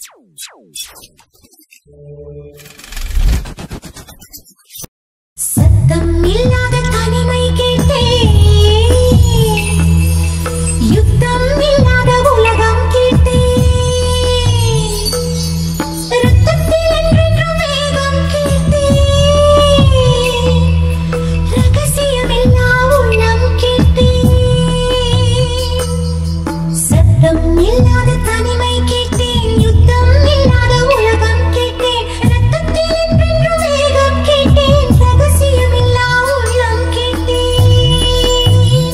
சத்தம் இல்லாத தனிமை கேட்டேன், யுத்தம் இல்லாத உலகம் கேட்டேன், ரத்தத்தில் என்றென்றும் வேகம் கேட்டேன், ரகசியமில்லா உள்ளம் கேட்டேன். சத்தம் இல்லாத தனிமை கேட்டேன், யுத்தம் இல்லாத உலகம் கேட்டேன், ரத்தத்தில் என்றென்றும் வேகம் கேட்டேன், ரகசியமில்லா உள்ளம் கேட்டேன்.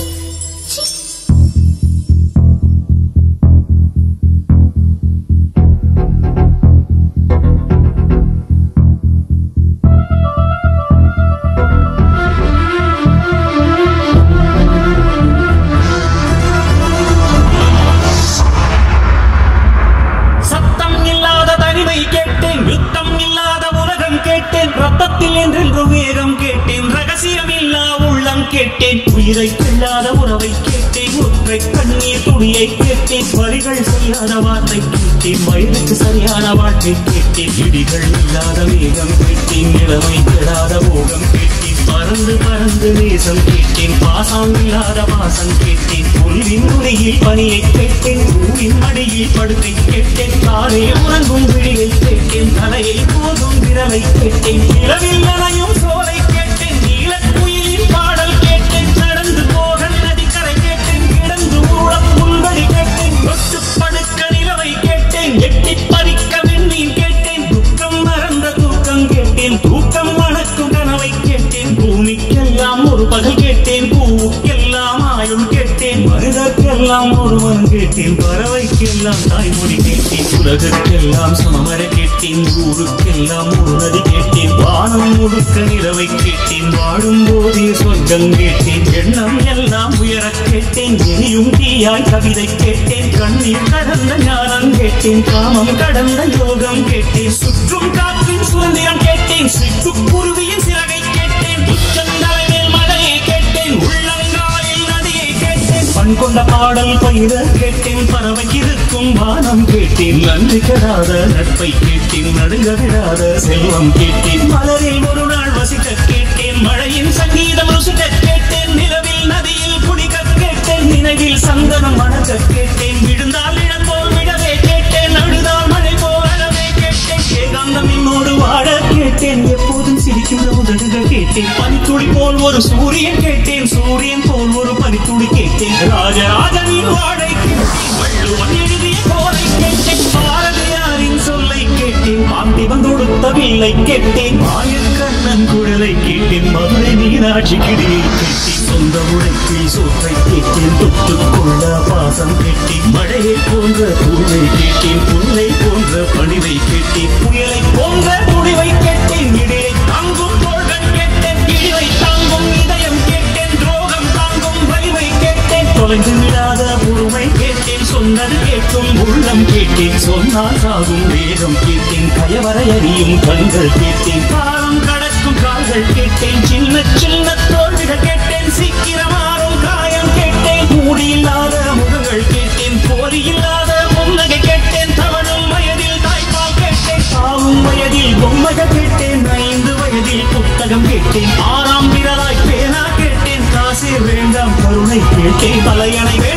சத்தம் இல்லாத தனிமை கேட்டேன், யுத்தம் இல்லாத உலகம் கேட்டேன், ரத்தத்தில் என்றென்று வேகம் கேட்டேன், ரகசியமில்லா உள்ளம் கேட்டேன், உயிரை கொள்ளாத உறவை கேட்டேன், ஒற்றை கண்ணீர் துணியை கேட்டேன், வரிகள் செய்யாத வார்த்தை கேட்டேன், வயதுக்கு சரியான வாழ்க்கை கேட்டேன், இடிகள் இல்லாத வேகம் கேட்டேன், நிலைமை கெடாத போகம் கேட்டேன், பறந்து பறந்து நேசம் கேட்டேன், பாசம் இல்லாத பாசம் கேட்டேன், புல்லின் நுனியில் பனியை கேட்டேன், பூவின் மடியில் படுக்கை கேட்டேன், காலை உறங்கும் விழியை கேட்டேன், தலையை போதும் விரலை கேட்டேன், இரவில் நனையும் சோலை கேட்டேன், நீலக்குயிலின் பாடல் கேட்டேன், நடந்து போக நதிக்கரை கேட்டேன், கிடந்து ஊழம் புல்வெளி கேட்டேன், தொட்டு படுக்க நிலவை கேட்டேன், எட்டி பறிக்க விண்மீன் கேட்டேன், துக்கம் மறந்த தூக்கம் கேட்டேன், தூக்கம் மணக்கும் கனவை கேட்டேன், பூமிக்கெல்லாம் ஒரு பகல் கேட்டேன், பூவுக்கெல்லாம் ஆயுள் கேட்டேன், மனிதர்க்கெல்லாம் ஒருவன் கேட்டேன், பறவைக்கெல்லாம் தாய்மொழி கேட்டேன், உலகற்கெல்லாம் சமமர கேட்டேன், ஊருக்கெல்லாம் ஒரு நதி கேட்டேன், வானம் முழுக்க நிலவை கேட்டேன், வாழும் போதே சொர்க்கம் கேட்டேன், எண்ணம் எல்லாம் உயர கேட்டேன், எரியும் தீயாய் கவிதை கேட்டேன், கண்ணீர் கடந்த ஞானம் கேட்டேன், காமம் கடந்த யோகம் கேட்டேன், சுற்றும் காற்றின் சுதந்திரம் கேட்டேன், சிட்டுக்குருவியின் சிறகை கேட்டேன், உச்சந்தலையில் மழையை கேட்டேன், உள்ளங்காலில் நதியை கேட்டேன், பண் கொண்ட பாடல் பயிர கேட்டேன், பறவை இருக்கும் வானம் கேட்டேன், நன்றி கெடாத நட்பை கேட்டேன், நடுங்க விடாத செல்வம் கேட்டேன், மலரில் ஒரு நாள் வசிக்க கேட்டேன், மழையின் சங்கீதம் ருசிக்க கேட்டேன், நிலவில் நதியில் குடிக்க கேட்டேன், நினைவில் சந்தனம் மணக்க கேட்டேன், விழுந்தால் இழப்போல் விடவே கேட்டேன், அழுதால் மழை போல் அழவே கேட்டேன், ஏகாந்தம் என்னோடு வாழ கேட்டேன், எப்போதும் சிரிக்கும் உதடுகள் கேட்டேன், பனித்துளி போல் ஒரு சூரியன் கேட்டேன், சூரியன் போல் ஒரு பனித்துளி கேட்டேன், ராஜராஜனின் வாழை கேட்டேன், வள்ளுவன் எழுதிய போரை கேட்டேன், பாரதியாரின் சொல்லை கேட்டேன், பாண்டி வந்தொடுத்த வில்லை கேட்டேன், மாயக்கண்ணன் குழலை கேட்டேன், மதுரை மீனாட்சி கிளியை கேட்டேன், சொந்த உழைப்பில் சோற்றை கேட்டேன், தொட்டுக்கொள்ள பாசம் கேட்டேன், மழையை போன்ற பூவை கேட்டேன், புல்லை போன்ற பணிவை கேட்டேன், புயலை போன்ற துணிவை கேட்டேன், இடையை தாங்கும் தோள்கள் கேட்டேன், இடிவை தாங்கும் இதயம் கேட்டேன், துரோகம் தாங்கும் வலிமை கேட்டேன், தொலைந்து விடாத பொறுமை கேட்டேன், சொன்னது கேட்கும் உள்ளம் கேட்டேன், சொன்னால் சாகும் வேகம் கேட்டேன், கயவரை அறியும் கண்கள் கேட்டேன், காலம் கடக்கும் கால்கள் கேட்டேன், சின்ன சின்ன தோல்விகள் கேட்டேன், சீக்கிரமாறும் காயம் கேட்டேன், மூடியில்லாத முகங்கள் கேட்டேன், போலி இல்லாத புன்னகை கேட்டேன், தவழும் வயதில் தாய்ப்பால் கேட்டேன், சாவும் வயதில் பொம்மைகள் கேட்டேன், 5 வயதில் புத்தகம் கேட்டேன், 6ஆம் விரலாய் பேனா கேட்டேன், காசே வேண்டாம் கருணை கேட்டேன், தலையணை